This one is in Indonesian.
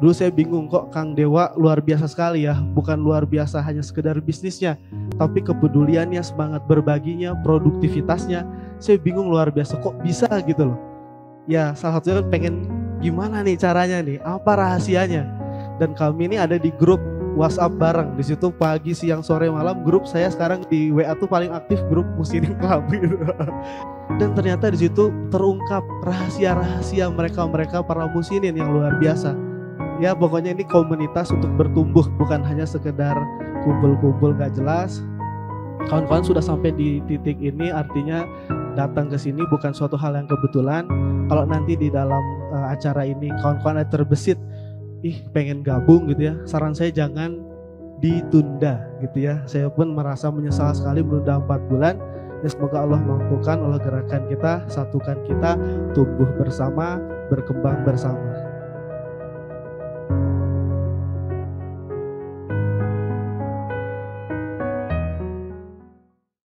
Dulu saya bingung kok Kang Dewa luar biasa sekali ya, bukan luar biasa hanya sekedar bisnisnya, tapi kepeduliannya, semangat berbaginya, produktivitasnya. Saya bingung luar biasa kok bisa gitu loh. Ya salah satunya pengen gimana nih caranya nih, apa rahasianya. Dan kami ini ada di grup WhatsApp bareng. Di situ pagi, siang, sore, malam grup saya sekarang di WA tuh paling aktif grup Musinim Club gitu. Dan ternyata di situ terungkap rahasia-rahasia mereka para musinin yang luar biasa. Ya pokoknya ini komunitas untuk bertumbuh, bukan hanya sekedar kumpul-kumpul gak jelas. Kawan-kawan sudah sampai di titik ini, artinya datang ke sini bukan suatu hal yang kebetulan. Kalau nanti di dalam acara ini kawan-kawan ada terbesit, pengen gabung gitu ya, saran saya jangan ditunda gitu ya. Saya pun merasa menyesal sekali menunda 4 bulan. Ya semoga Allah mampukan, Allah gerakan kita, satukan kita, tumbuh bersama, berkembang bersama.